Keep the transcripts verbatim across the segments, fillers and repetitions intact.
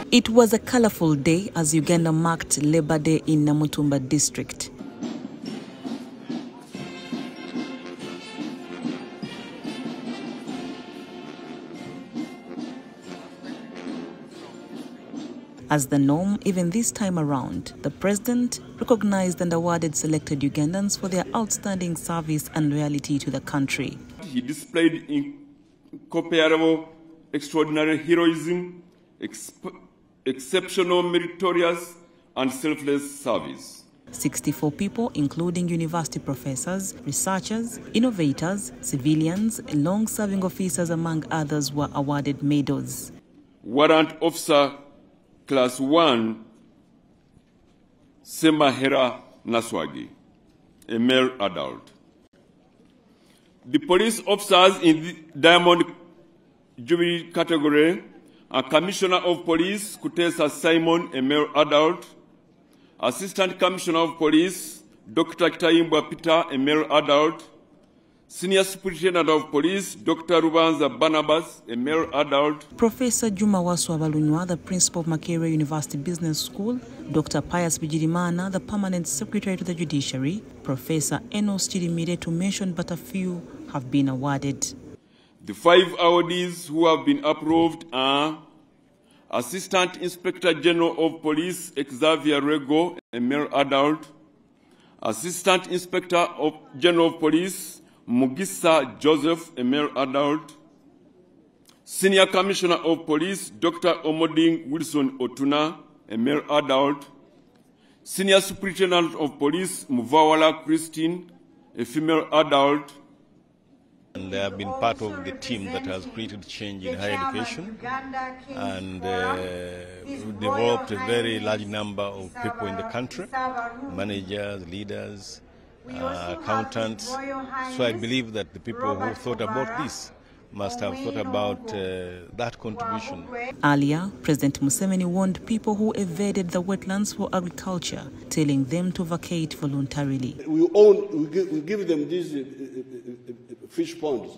It was a colorful day as Uganda marked Labour Day in Namutumba district. As the norm, even this time around, the president recognized and awarded selected Ugandans for their outstanding service and loyalty to the country. He displayed incomparable, extraordinary heroism, exp exceptional, meritorious, and selfless service. sixty-four people, including university professors, researchers, innovators, civilians, and long-serving officers, among others, were awarded medals. Warrant Officer Class one, Semahera Naswagi, a male adult. The police officers in the Diamond Jubilee category are Commissioner of Police Kutesa Simon, a male adult, Assistant Commissioner of Police Doctor Kitayimbwa Peter, a male adult, Senior Superintendent of Police Doctor Rubanza Barnabas, a male adult. Professor Juma Wasu Abalunywa, the Principal of Makerere University Business School, Doctor Pius Bigirimana, the Permanent Secretary to the Judiciary, Professor Enos Chirimire, to mention but a few, have been awarded. The five awardees who have been approved are Assistant Inspector General of Police Xavier Rego, a male adult, Assistant Inspector of General of Police Mugisa Joseph, a male adult, Senior Commissioner of Police Doctor Omoding Wilson Otuna, a male adult, Senior Superintendent of Police Muvawala Christine, a female adult. And they have been part of the team that has created change in higher education and uh, developed a very large number of people in the country, managers, leaders, uh, accountants. So I believe that the people who thought about this must have thought about uh, that contribution. Earlier, President Museveni warned people who evaded the wetlands for agriculture, telling them to vacate voluntarily. We own, we give, we give them these uh, uh, uh, fish ponds.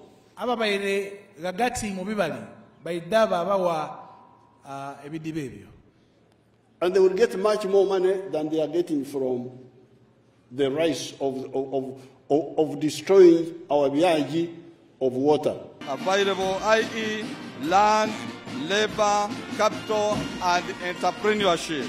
And they will get much more money than they are getting from the rice of, of, of, of destroying our biology of water. Available, that is land, labor, capital, and entrepreneurship.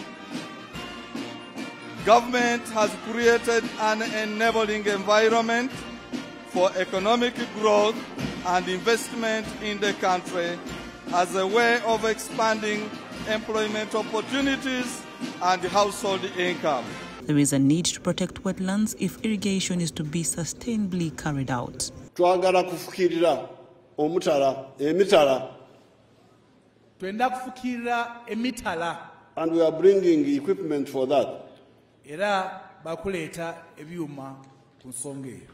Government has created an enabling environment for economic growth and investment in the country as a way of expanding employment opportunities and household income. There is a need to protect wetlands if irrigation is to be sustainably carried out. Twagala kufukirira omutala emitala. Twenda kufukirira emitala. And we are bringing equipment for that. Era bakuleta ebyuma ku nsonga eyo.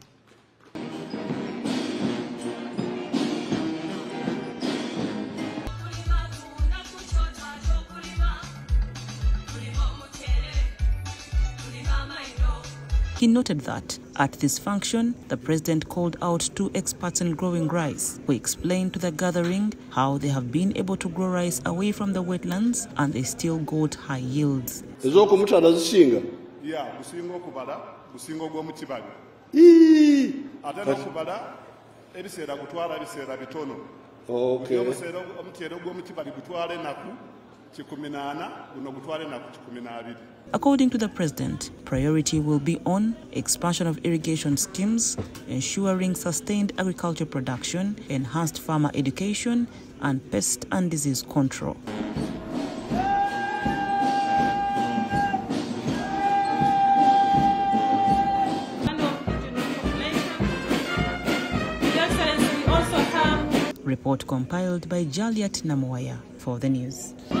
He noted that at this function, the president called out two experts in growing rice, who explained to the gathering how they have been able to grow rice away from the wetlands and they still got high yields. Yeah, busingo kubala, busingo gw'omukibali. Ate n'okubala ebiseera gutwala ebiseera bitono. Okay. Omuceere gw'omukibali gutwala ennaku kikumi n'ana, guno gutwala ennaku kikumi n'abiri. According to the president, priority will be on expansion of irrigation schemes, ensuring sustained agriculture production, enhanced farmer education, and pest and disease control. Report compiled by Jaliat Namwaya for the news.